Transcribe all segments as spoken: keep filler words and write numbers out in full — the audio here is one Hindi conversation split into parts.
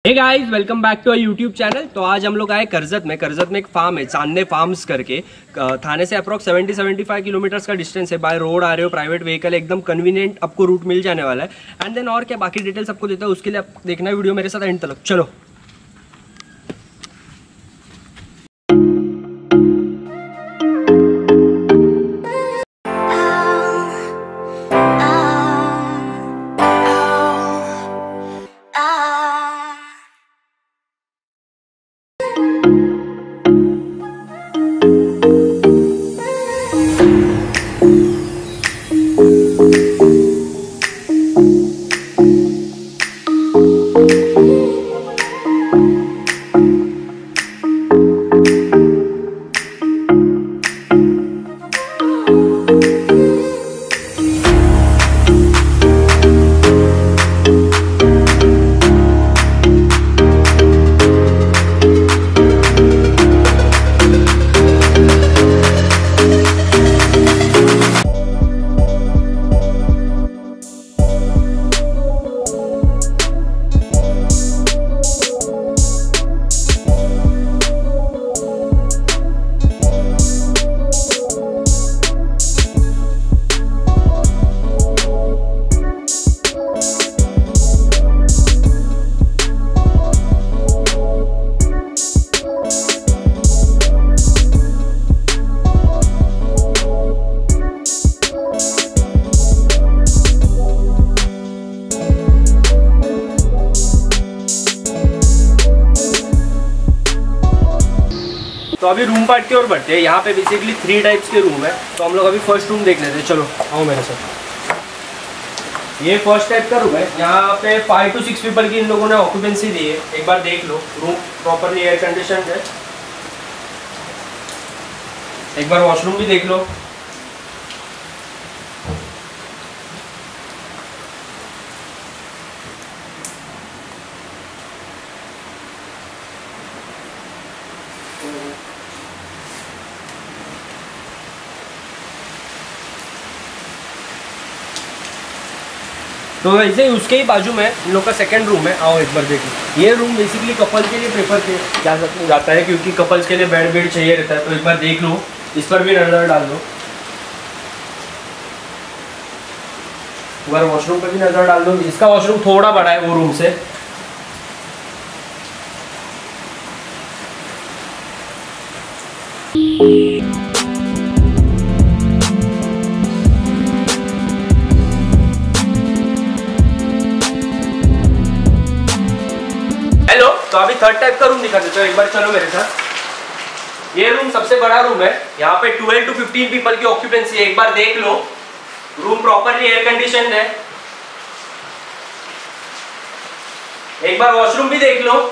Hey guys, welcome back to a YouTube channel. तो आज हम लोग आए करजत में। करजत में एक फार्म है, चांदने फार्म्स करके। थाने से approx seventy seventy five kilometres का डिस्टेंस है। बाय रोड आ रहे हो, प्राइवेट व्हीकल, एकदम कन्वीनियंट आपको रूट मिल जाने वाला है। एंड देन और क्या बाकी डिटेल्स आपको देता है, उसके लिए आप देखना वीडियो मेरे साथ एंड तक। चलो तो अभी रूम पार्ट की ओर बढ़ते हैं। यहाँ पे बेसिकली थ्री टाइप्स के रूम है। तो हम लोग अभी फर्स्ट रूम देख लेते हैं। चलो आओ मेरे साथ। ये फर्स्ट टाइप का रूम है। यहाँ पे फाइव टू सिक्स पीपल की इन लोगों ने ऑक्यूपेंसी दी है। एक बार देख लो, रूम प्रॉपरली एयर कंडीशन है। एक बार वॉशरूम भी देख लो। तो वैसे ही उसके ही बाजू में इन लोग का सेकंड रूम है। आओ एक बार देखो। ये रूम बेसिकली कपल के लिए प्रेफर किया जा सकता जाता है, क्योंकि कपल्स के लिए बेड बेड चाहिए रहता है। तो एक बार देख लो, इस पर भी नजर डाल दो। एक बार वॉशरूम पर भी नजर डाल दो। इसका वॉशरूम थोड़ा बड़ा है वो रूम से। तो अभी थर्ड टाइप का रूम दिखा देता हूँ। एक बार चलो मेरे साथ। ये रूम सबसे बड़ा रूम है। यहाँ पे ट्वेल्व टू फिफ्टीन पीपल की ऑक्यूपेंसी है। एक बार देख लो, रूम प्रॉपरली एयर कंडीशन है। एक बार वॉशरूम भी देख लो।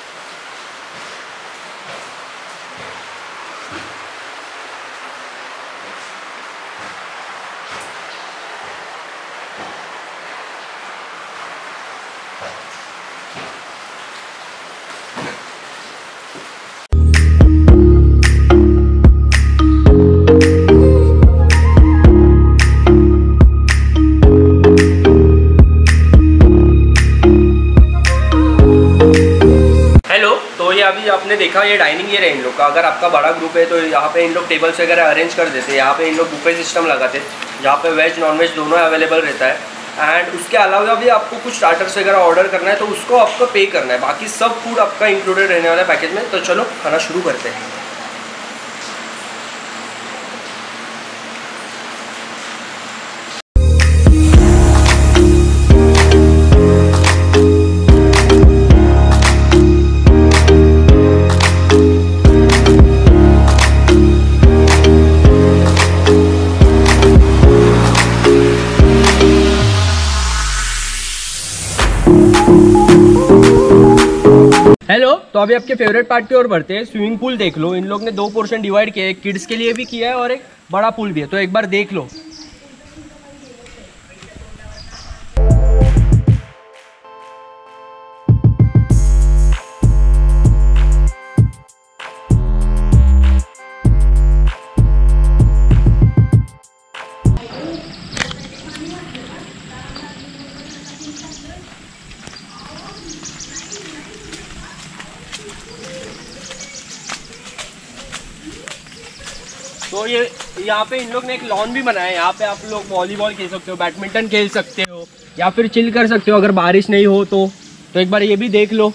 अभी आपने देखा ये डाइनिंग एरिया है इन लोग का। अगर आपका बड़ा ग्रुप है तो यहाँ पे इन लोग टेबल्स वगैरह अरेंज कर देते हैं। यहाँ पे इन लोग बुफे सिस्टम लगाते हैं, जहाँ पे वेज नॉन वेज दोनों अवेलेबल रहता है। एंड उसके अलावा भी आपको कुछ स्टार्टर्स वगैरह ऑर्डर करना है तो उसको आपको पे करना है। बाकी सब फूड आपका इंक्लूडेड रहने वाला है पैकेज में। तो चलो खाना शुरू करते हैं। हेलो, तो अभी आपके फेवरेट पार्ट की ओर बढ़ते हैं। स्विमिंग पूल देख लो। इन लोग ने दो पोर्शन डिवाइड किया है, एक किड्स के लिए भी किया है और एक बड़ा पूल भी है। तो एक बार देख लो। तो ये यहाँ पे इन लोग ने एक लॉन भी बनाया है, यहाँ पे आप लोग वॉलीबॉल खेल सकते हो, बैडमिंटन खेल सकते हो या फिर चिल कर सकते हो अगर बारिश नहीं हो तो तो एक बार ये भी देख लो।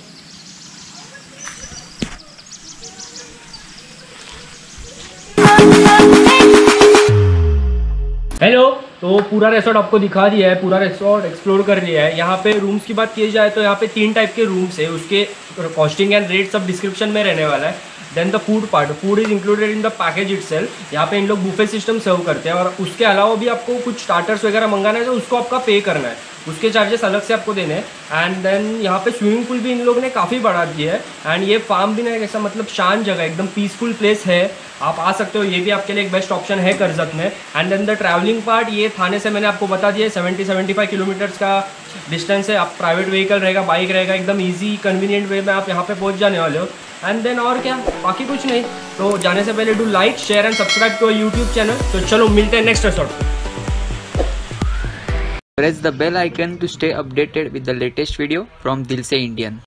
हेलो, तो पूरा रिसोर्ट आपको दिखा दिया है, पूरा रिसोर्ट एक्सप्लोर कर लिया है। यहाँ पे रूम्स की बात की जाए तो यहाँ पे तीन टाइप के रूम्स है, उसके कॉस्टिंग एंड रेट सब डिस्क्रिप्शन में रहने वाला है। Then the food part, food is included in the package itself. यहाँ पे इन लोग बुफे सिस्टम सर्व करते हैं और उसके अलावा भी आपको कुछ स्टार्टर्स वगैरह मंगाना है तो उसको आपका पे करना है, उसके चार्जेस अलग से आपको देने हैं। एंड देन यहाँ पे स्विमिंग पूल भी इन लोगों ने काफ़ी बढ़ा दिया है। एंड ये फार्म भी ना एक ऐसा मतलब शांत जगह, एकदम पीसफुल प्लेस है, आप आ सकते हो, ये भी आपके लिए एक बेस्ट ऑप्शन है कर्जत में। And then the travelling part, ये थाने से मैंने आपको बता दिया है सेवेंटी सेवेंटी फाइव किलोमीटर्स का डिस्टेंस है। आप प्राइवेट व्हीकल रहेगा, बाइक रहेगा, एकदम ईजी कन्वीनियंट वे में आप यहाँ पे पहुँच जाने वाले हो। एंड देन और क्या, बाकी कुछ नहीं। तो जाने से पहले do like share and subscribe to YouTube channel. तो चलो मिलते हैं नेक्स्ट रिसोर्ट पे। Press the bell icon to stay updated with the latest video from Dil Se Indian.